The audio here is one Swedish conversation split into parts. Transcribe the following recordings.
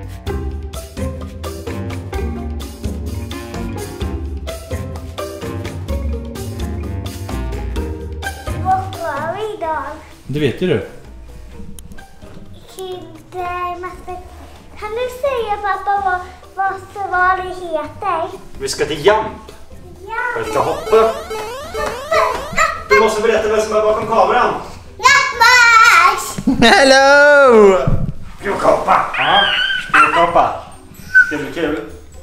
Det vet ju du. Kan du säga pappa vad det heter? Vi ska till Jump. Ja. Vi ska hoppa. Du måste berätta vem som är bakom kameran. Jackmax! Hello! Ska vi hoppa? Ja, ska vi hoppa? Det blir kul.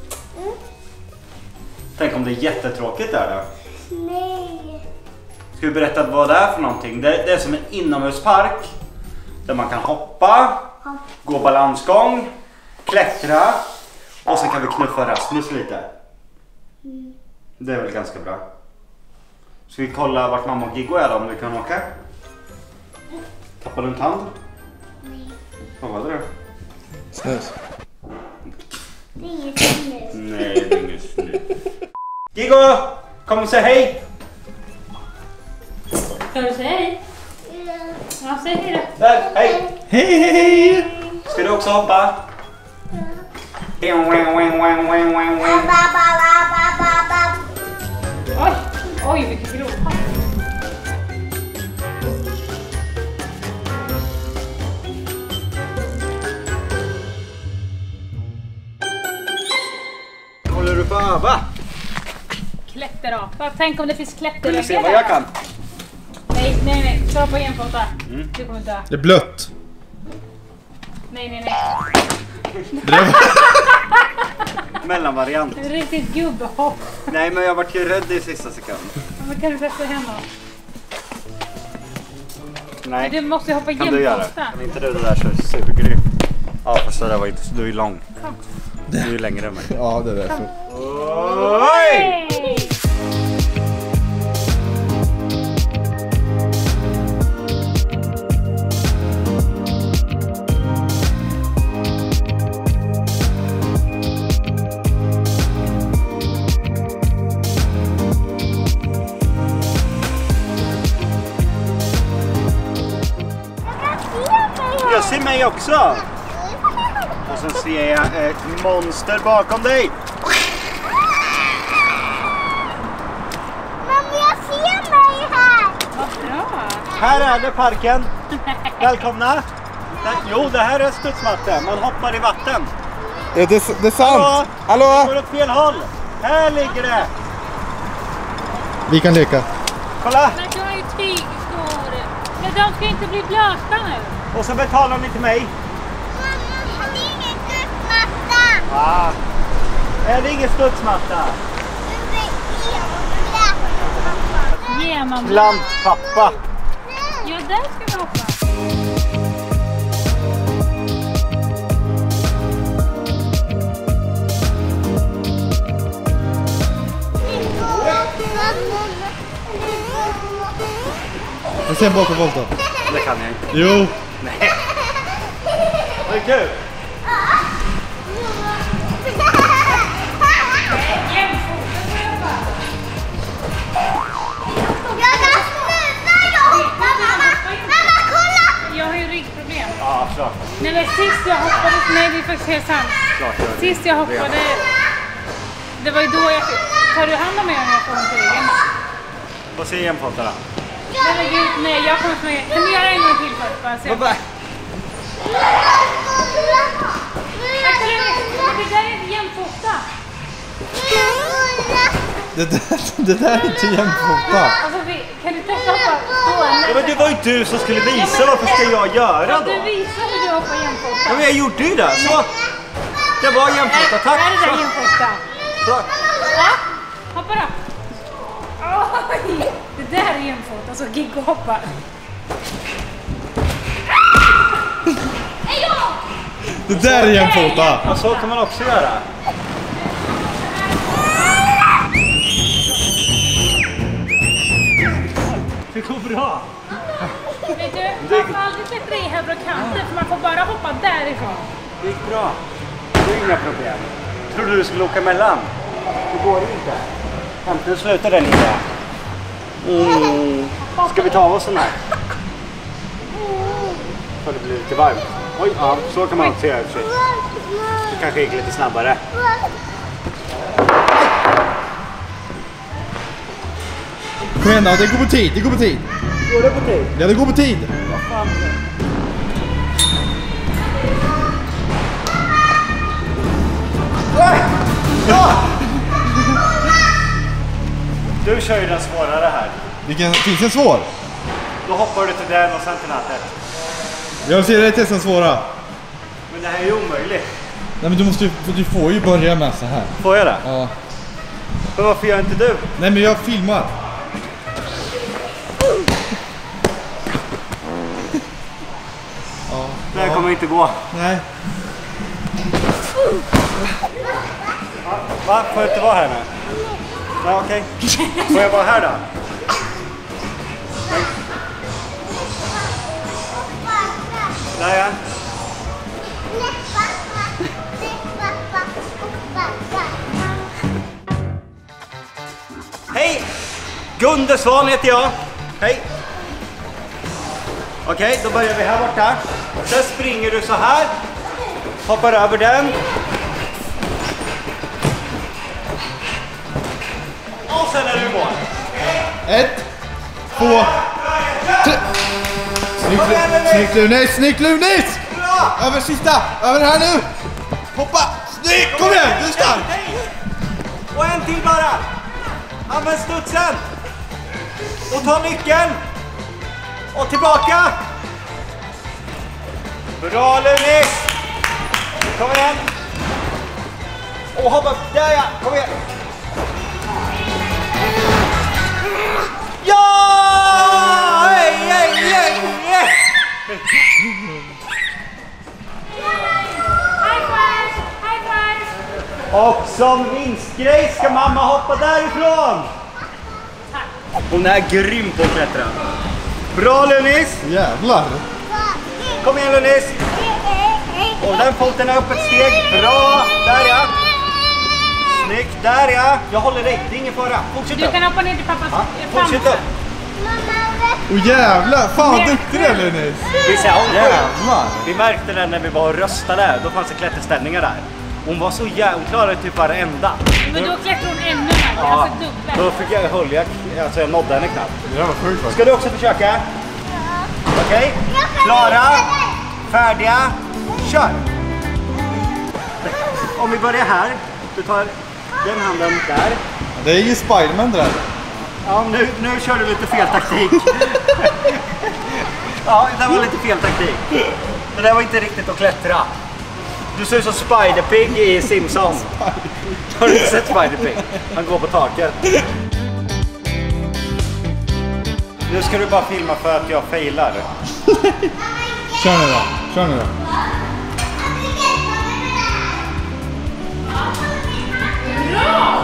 Tänk om det är jättetråkigt där då. Nej. Ska vi berätta vad det är för någonting? Det är som en inomhuspark. Där man kan hoppa, gå balansgång, klättra. Och sen kan vi knuffa Rasmus lite. Det är väl ganska bra. Ska vi kolla vart mamma och Giggo är då, om vi kan åka? Tappar du en tand? Nej. Vad var det då? Snus. Det är inget snus. Nej, det är inget snus. Giggo! Kom och säg hej! Ska du säga hej? Ja, säg hej då. Där, hej! Hej, hej! Ska du också hoppa? Oj, oj vilken grovhopp. Håller du på att öva? Klätterapa. Tänk om det finns Vill klätterväggar. du se vad jag kan? Nej. Kör på jämfota. Du kommer dö. Det är blött. Nej. Mellanvariant. En riktigt gubbhopp. Nej, men jag vart ju rädd i sista sekund. Men kan du testa henne? Nej, Du måste hoppa kan du göra? jämfota. Kan inte du det där så suger du? Ja, fast det där var inte så. Du är lång. Du är ju längre än mig. Ja, det är därför. Oj! Hej! Jag ser mig också! Och sen ser jag ett monster bakom dig. Mamma, jag ser mig här. Vad bra. Här är det parken. Välkomna! Jo, det här är studsmatta. Man hoppar i vatten. Är det är sant? Det Hallå? går åt fel håll. Här ligger det. Vi kan leka. Kolla! Men du har ju tygskor. Men de ska inte bli blöta nu. Och så betalar ni till mig. Mamma, det är ingen studsmatta. Ah. Är det ingen studsmatta? Genom. Plantpappa. Ja, där ska vi hoppa. Och sen bakom volten. Det kan jag inte. Jo. Nej. Det är kul. Jag har ju ryggproblem. Ja, klart. Nej, men sist jag hoppade... Nej, det är faktiskt helt sant. Klart jag Sist jag hoppade... Det var ju då jag fick... Tar du hand om mig om jag får ont i ryggen? Få se jämfota då. Nej, men gud, nej, jag kommer smörja. Kan du göra en gång till först? Bara se. Det där är inte jämfota. Det där är inte jämfota. Alltså, kan du testa hoppa? Ja, men det var ju du som skulle visa. Varför ska jag göra då? Du visade hur du hoppar jämfota. Ja, men jag gjorde ju det. Så. Det var jämfota. Tack. Är det där Så. jämfota? Så. Ja, hoppa då. Oj, det där är jämfota. Alltså, Giggo hoppar. Det där är jämfota. Ja, så kan man också göra. Det går bra. Vet du, man får aldrig klättra i högra kanten för man får bara hoppa därifrån. Det gick bra. Det är inga problem. Trodde du skulle åka emellan? Det går inte. Äntligen slutar den inte. Ska vi ta oss den här? För det blir lite varmt. Oj, ja, så kan man se ut. kanske gick lite snabbare. Kom igen då, det går på tid, det går på tid. Går det på tid? Ja, det går på tid. Vad fan är det? Du kör ju den svårare här. Vilken, finns det en svår? Då hoppar du till den och sen till natten. Jag ser det testa en svåra. Men det här är ju omöjligt. Nej men du får ju börja med så här. Får jag det? Ja. Men varför gör inte du? Nej men jag filmar. Ja. Det här kommer inte gå. Nej. Va? Får jag inte vara här nu? Nej, okej. Får jag vara här då? Nej. Där ja. Hej! Gunde Svan heter jag. Hej! Okej, då börjar vi här borta. Sen springer du så här. Hoppar över den. Och sen är du i mål. 1, 2, 3. Snyggt Lunis, snyggt Lunis! Över sista, över här nu! Hoppa! Snyggt, kom igen, du är stark! Och en till bara! Använd studsen! Och ta nyckeln! Och tillbaka! Bra Lunis! Kom igen! Och hoppa, där ja, kom igen! Ja! Hej, hej, hej, hej! High five! High five! Och som vinstgrej ska mamma hoppa därifrån! Hon är grym på att klättra. Bra Lunis! Jävlar! Kom igen Lunis! Och den foten är upp ett steg. Bra! Där ja! Snyggt! Där ja! Jag håller dig, det är ingen fara. Fortsätt Du upp! kan hoppa ner till pappas Fortsätt upp! Åh jävlar, fan vad duktig du är Lunis! Vi ser hon Jävlar! Vi märkte det när vi var och röstade. Då fanns det klätterställningar där. Hon var så jävla... Hon klarade typ varenda. Men då klättrar hon ännu mer, alltså dubbelt. Då fick jag hålla. Alltså jag nådde henne knappt. Det där var sjukt faktiskt. Ska du också försöka? Okej? Klara? Färdiga? Kör! Om vi börjar här. Du tar den handen där. Det är ju Spiderman det där. Ja, nu kör du lite fel taktik. Ja, det var lite fel taktik. Det där var inte riktigt att klättra. Du ser ut som Spider-Pig i Simpsons. Har du inte sett Spider-Pig? Han går på taket. Nu ska du bara filma för att jag failar. Kör nu då, kör nu då. Bra!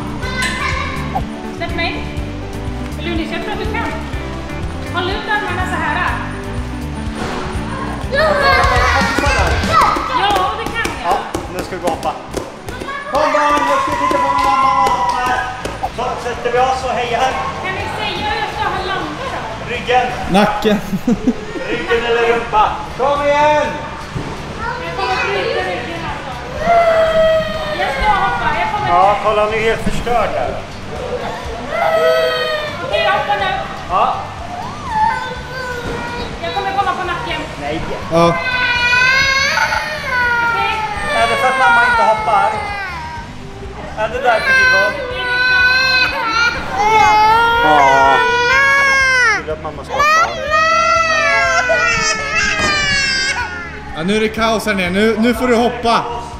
Släpp mig. Lunis, jag tror att du kan. Håll ut armarna så här. Ja, det kan jag. Ja, nu ska vi gå hoppa. Kom barn, jag ska titta på mamma och hoppa. Så sätter vi oss och hejar. Kan ni säga hur jag ska ha landat då? Ryggen. Nacken. Ryggen eller rumpa. Kom igen! Jag kommer bryta ryggen alltså. Jag ska hoppa, jag kommer... Ja, kolla han är helt förstörd här. Okej, jag hoppar nu. Ja. Jag kommer komma på nacken. Nej. Ja. Okej? Är det för att mamma inte hoppar? Är det därför vi går? Ja. Vill du att mamma ska hoppa? Ja, nu är det kaos här nere. Nu får du hoppa.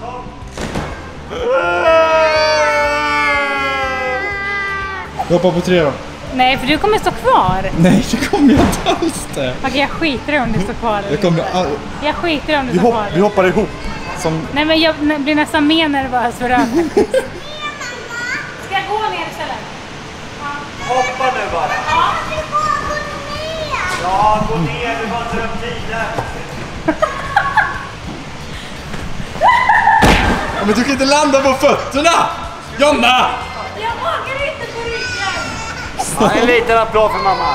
Du hoppar på 3 då. Nej, för du kommer stå kvar. Nej, det kommer jag inte alls det. Okej, jag skiter i om du står kvar. Jag kommer Jag skiter i om du står kvar. vi hoppar ihop. Som... Nej, men jag blir nästan mer nervös för det. Ska jag gå ner istället? Hoppa nu bara. Ja. Ja, gå ner. Du har inte upp tiden. Ja, men du kan inte landa på fötterna! Jonna! Jag vågar inte på ryggen. Ja, en liten applåd för mamma.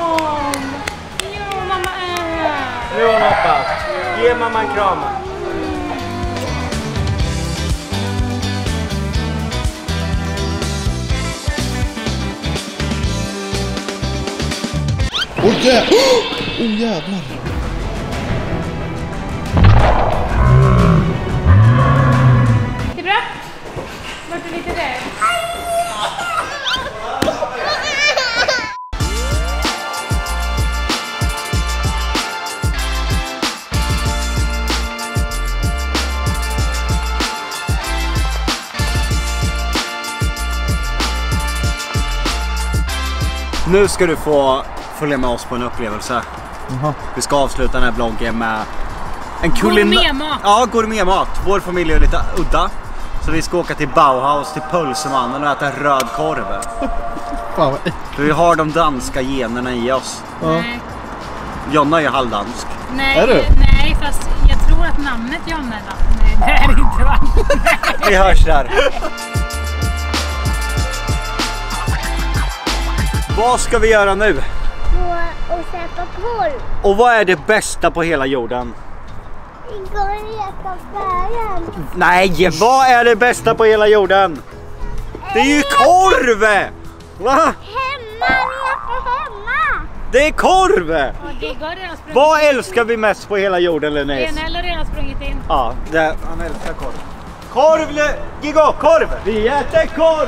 Jo, mamma är här. Nu har hon hoppat. Ge mamma en kram. Åh jävlar! Åh jävlar! Det är bra. Vart du lite där? Nu ska du få följa med oss på en upplevelse. Vi ska avsluta den här vloggen med en Gourmetmat. Ja, gourmetmat. Vår familj är lite udda. Så vi ska åka till Bauhaus, till Pölsemannen och äta röd korv. Fan vad För vi har de danska generna i oss. Nej. Jonna är ju halvdansk. Nej, Är du? nej, fast jag tror att namnet Jonna är dansk. Nej, det är inte va? Vi hörs där. Vad ska vi göra nu? Gå och sätta korv. Och vad är det bästa på hela jorden? Vi går och letar färgen. Nej, vad är det bästa på hela jorden? Det är ju korv! Va? Hemma, leka hemma. Det är korv! Ja, det går redan sprungit. Vad älskar vi mest på hela jorden, Linus? Lena har redan sprungit in. Ja, han älskar korv. Korv, Gigo, korv! Vi äter korv!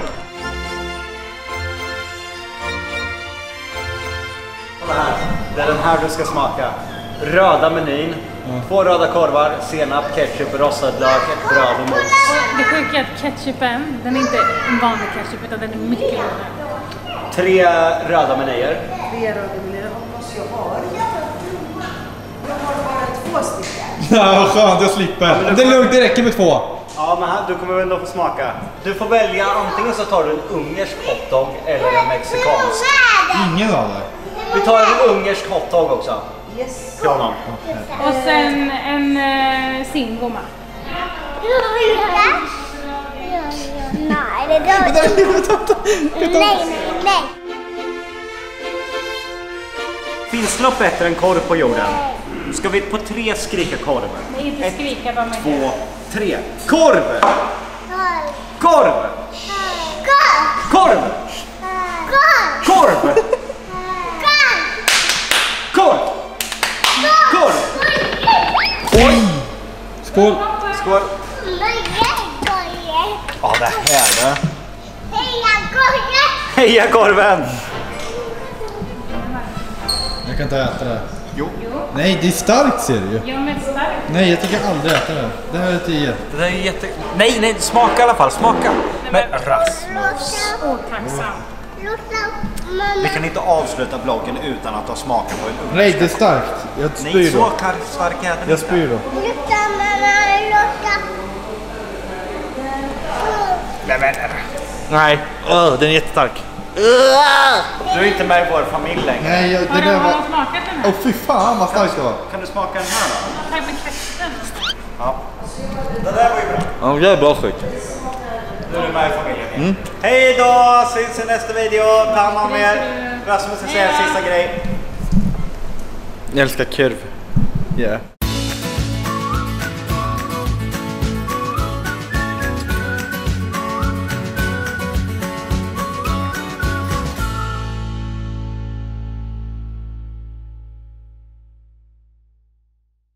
Kolla här, det är den här du ska smaka. Röda menyn, 2 röda korvar, senap, ketchup, rostad lök, ett bröd och mos. Och det sjuka är att ketchupen, den är inte en vanlig ketchup utan den är mycket godare. 3 röda menyer. 3 röda menyer hoppas jag har. Jag har bara 2 stycken. Ja, vad skönt, jag slipper. Det är lugnt, det räcker med 2. Ja, men här, du kommer väl ändå få smaka. Du får välja, antingen så tar du en ungersk hotdog eller en mexikansk. Ingen av det. Vi tar en ungersk hotdog också. Yes. Till honom. Och sen en singoma. Nej, det dör. Nej. Finns det något bättre än korv på jorden? Ska vi på 3 skrika korv? Nej, inte skrika bara med 2, 3. Korv! Korv! Korv! Korv! Korv! Korv! Oj! Skål! Skål! Ja, det här är... Heja korven! Jag kan inte äta det. Jo. Nej, det är starkt ser du ju. Ja, men starkt. Nej, jag tänker aldrig äta det. Det här är 10. Det där är jätte... Nej, smaka i alla fall, smaka! Men Rasmus! Otacksam. Vi kan inte avsluta vloggen utan att ha smakat på en ungersk. Nej, det är starkt. Jag Nej, spyr så då. stark är den Jag inte. spyr då. Nej, den är jättestark. Du är inte med i vår familj längre. Nej, det Har där du var... smakat den här? Åh fy fan vad starkt det var. Kan du smaka den här då? Tack med ketchupen. Ja. Det där var ju bra. Ja, det är bra skit. Nu är du med i familjen. Hej då! Syns i nästa video. Ta hand om er. Rasmus ska säga en sista grej. Jag älskar kurv. Yeah.